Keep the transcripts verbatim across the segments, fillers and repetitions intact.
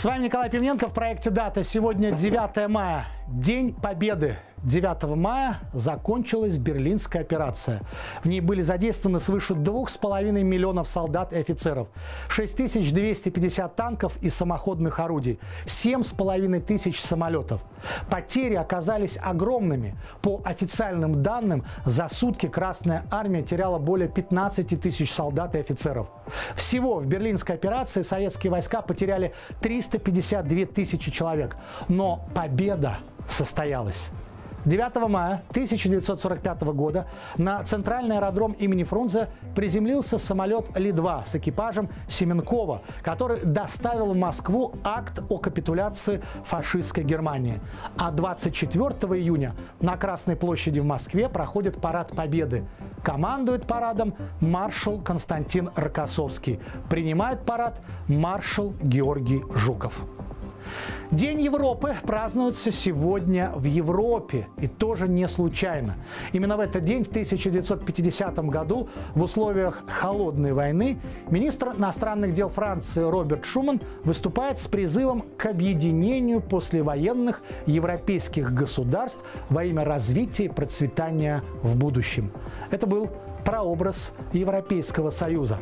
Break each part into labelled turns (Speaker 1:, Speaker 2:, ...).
Speaker 1: С вами Николай Пивненко в проекте «Дата». Сегодня девятое мая, День Победы. девятого мая закончилась Берлинская операция. В ней были задействованы свыше двух с половиной миллионов солдат и офицеров, шесть тысяч двести пятьдесят танков и самоходных орудий, семь с половиной тысяч самолетов. Потери оказались огромными. По официальным данным, за сутки Красная Армия теряла более пятнадцати тысяч солдат и офицеров. Всего в Берлинской операции советские войска потеряли триста пятьдесят две тысячи человек. Но победа состоялась. девятого мая тысяча девятьсот сорок пятого года на центральный аэродром имени Фрунзе приземлился самолет Ли два с экипажем Семенкова, который доставил в Москву акт о капитуляции фашистской Германии. А двадцать четвёртого июня на Красной площади в Москве проходит парад Победы. Командует парадом маршал Константин Рокоссовский. Принимает парад маршал Георгий Жуков. День Европы празднуется сегодня в Европе, и тоже не случайно. Именно в этот день, в тысяча девятьсот пятидесятом году, в условиях холодной войны, министр иностранных дел Франции Роберт Шуман выступает с призывом к объединению послевоенных европейских государств во имя развития и процветания в будущем. Это был прообраз Европейского Союза.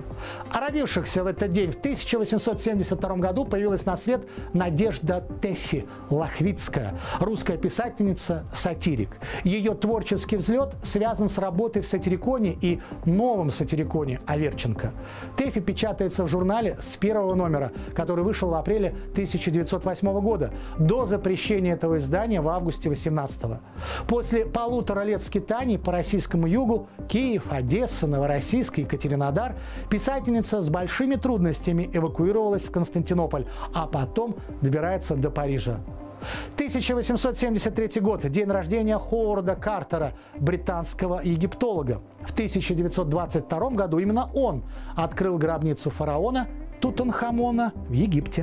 Speaker 1: А родившихся в этот день в тысяча восемьсот семьдесят втором году появилась на свет Надежда Тэффи Лохвицкая, русская писательница, сатирик. Ее творческий взлет связан с работой в сатириконе и новом сатириконе Аверченко. Тэффи печатается в журнале с первого номера, который вышел в апреле тысяча девятьсот восьмого года, до запрещения этого издания в августе восемнадцатого. После полутора лет скитаний по российскому югу – Киев, Одесса, Новороссийск, Екатеринодар – писательница с большими трудностями эвакуировалась в Константинополь, а потом добирается до Парижа. тысяча восемьсот семьдесят третий год – день рождения Ховарда Картера, британского египтолога. В тысяча девятьсот двадцать втором году именно он открыл гробницу фараона Тутанхамона в Египте.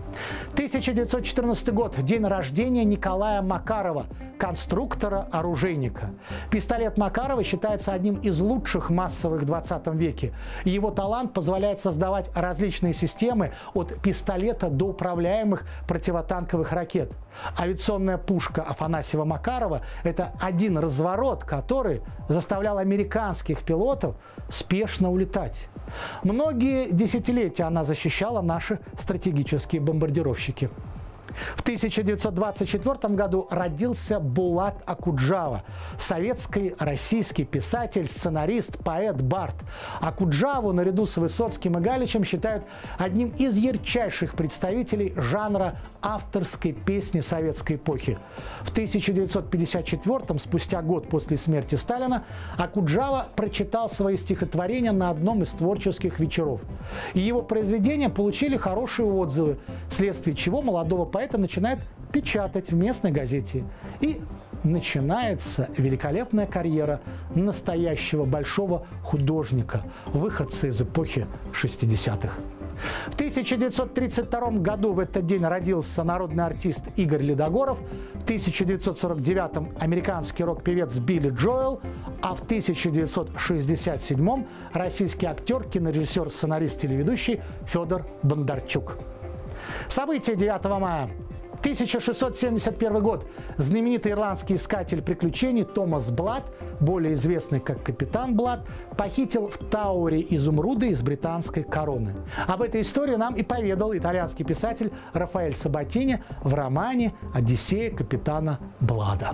Speaker 1: тысяча девятьсот четырнадцатый год – день рождения Николая Макарова, конструктора-оружейника. Пистолет Макарова считается одним из лучших массовых в двадцатом веке. Его талант позволяет создавать различные системы от пистолета до управляемых противотанковых ракет. Авиационная пушка Афанасьева Макарова – это один разворот, который заставлял американских пилотов спешно улетать. Многие десятилетия она защищала наши стратегические бомбардировщики. В тысяча девятьсот двадцать четвёртом году родился Булат Акуджава, советский российский писатель, сценарист, поэт, бард. Акуджаву наряду с Высоцким и Галичем считают одним из ярчайших представителей жанра авторской песни советской эпохи. В тысяча девятьсот пятьдесят четвёртом, спустя год после смерти Сталина, Акуджава прочитал свои стихотворения на одном из творческих вечеров. И его произведения получили хорошие отзывы, вследствие чего молодого поэта начинает печатать в местной газете. И начинается великолепная карьера настоящего большого художника, выходца из эпохи шестидесятых. В тысяча девятьсот тридцать втором году в этот день родился народный артист Игорь Ледогоров, в тысяча девятьсот сорок девятом американский рок-певец Билли Джоэл, а в тысяча девятьсот шестьдесят седьмом российский актер, кинорежиссер, сценарист, телеведущий Федор Бондарчук. События девятого мая. тысяча шестьсот семьдесят первый год. Знаменитый ирландский искатель приключений Томас Блад, более известный как Капитан Блад, похитил в Тауэре изумруды из британской короны. Об этой истории нам и поведал итальянский писатель Рафаэль Сабатини в романе «Одиссея капитана Блада».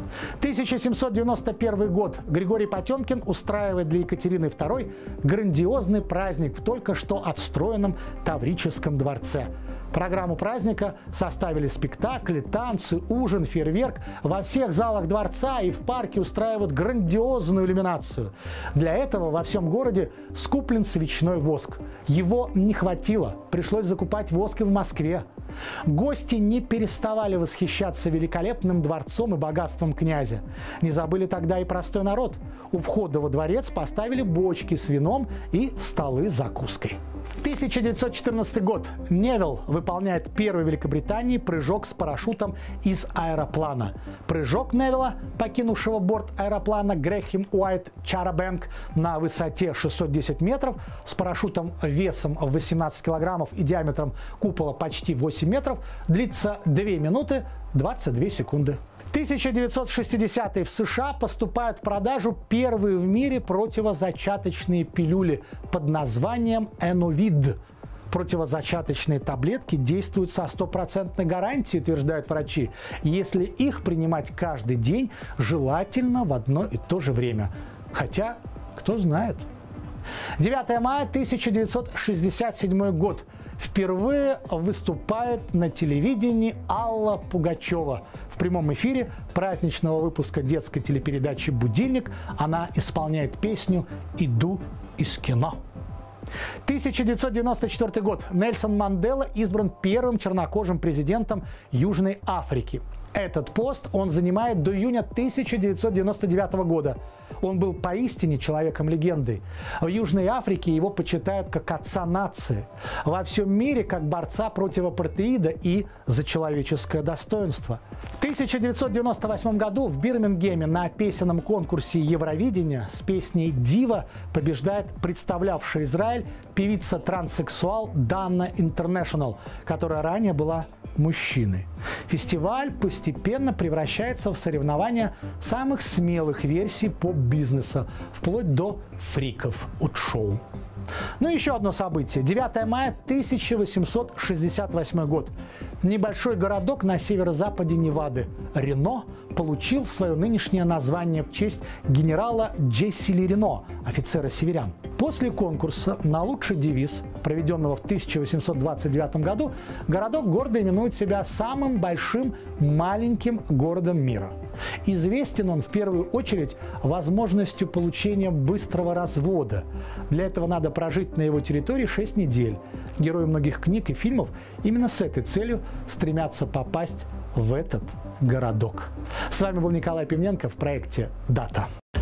Speaker 1: тысяча семьсот девяносто первый год. Григорий Потемкин устраивает для Екатерины второй грандиозный праздник в только что отстроенном Таврическом дворце. Программу праздника составили спектакли, танцы, ужин, фейерверк. Во всех залах дворца и в парке устраивают грандиозную иллюминацию. Для этого во всем городе скуплен свечной воск. Его не хватило, пришлось закупать воск и в Москве. Гости не переставали восхищаться великолепным дворцом и богатством князя. Не забыли тогда и простой народ. У входа во дворец поставили бочки с вином и столы с закуской. тысяча девятьсот четырнадцатый год. Невилл выполняет первый в Великобритании прыжок с парашютом из аэроплана. Прыжок Невилла, покинувшего борт аэроплана Грэхэм Уайт Чарабэнк на высоте шестьсот десять метров, с парашютом весом в восемнадцать килограммов и диаметром купола почти восемь метров, длится две минуты двадцать две секунды. тысяча девятьсот шестидесятый. В США поступают в продажу первые в мире противозачаточные пилюли под названием Эновид. Противозачаточные таблетки действуют со стопроцентной гарантией, утверждают врачи, если их принимать каждый день, желательно в одно и то же время. Хотя, кто знает. девятое мая тысяча девятьсот шестьдесят седьмой год. Впервые выступает на телевидении Алла Пугачева. В прямом эфире праздничного выпуска детской телепередачи «Будильник» она исполняет песню «Иду из кино». тысяча девятьсот девяносто четвёртый год. Нельсон Мандела избран первым чернокожим президентом Южной Африки. Этот пост он занимает до июня тысяча девятьсот девяносто девятого года. Он был поистине человеком-легендой. В Южной Африке его почитают как отца нации. Во всем мире как борца против апартеида и за человеческое достоинство. В тысяча девятьсот девяносто восьмом году в Бирмингеме на песенном конкурсе Евровидения с песней «Дива» побеждает представлявшая Израиль певица-транссексуал Данна Интернешнл, которая ранее была мужчиной. Фестиваль постепенно превращается в соревнование самых смелых версий поп-бизнеса, вплоть до фриков от шоу. Ну и еще одно событие. девятое мая тысяча восемьсот шестьдесят восьмой год. Небольшой городок на северо-западе Невады, Рено, получил свое нынешнее название в честь генерала Джесси Ли Рено, офицера северян. После конкурса на лучший девиз, проведенного в тысяча восемьсот двадцать девятом году, городок гордо именует себя самым большим маленьким городом мира. Известен он в первую очередь возможностью получения быстрого развода. Для этого надо прожить на его территории шесть недель. Герои многих книг и фильмов именно с этой целью стремятся попасть в этот городок. С вами был Николай Пивненко в проекте «Дата».